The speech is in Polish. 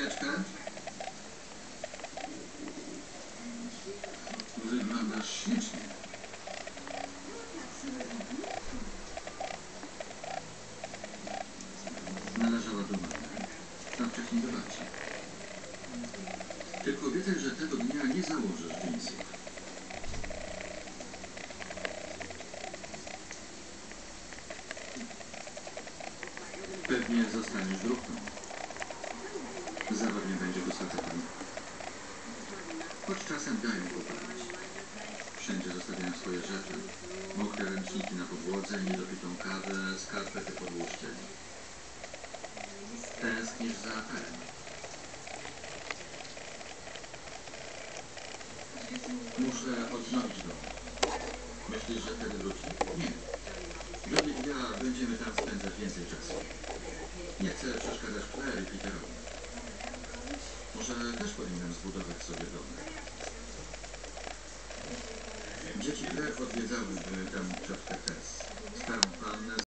chwileczkę. Wyglądasz ślicznie. Należała do mamy, a wcześniej do babci. Tylko obiecaj, że tego dnia nie założysz dżinsów. Pewnie zostaniesz druhną. Zabawnie będzie go z facetem. Choć czasem dają popalić. Wszędzie zostawiają swoje rzeczy. Mokre ręczniki na podłodze, niedopitą kawę, skarpety pod łóżkiem. Tęsknisz za aferem. Muszę odnowić dom. Myślisz, że wtedy wróci? Nie. Jody i ja będziemy tam spędzać więcej czasu. Nie chcę przeszkadzać Claire i Peterowi. Może też powinienem zbudować sobie dom. Dzieci Claire odwiedzałyby tę ciotkę Tess, starą pannę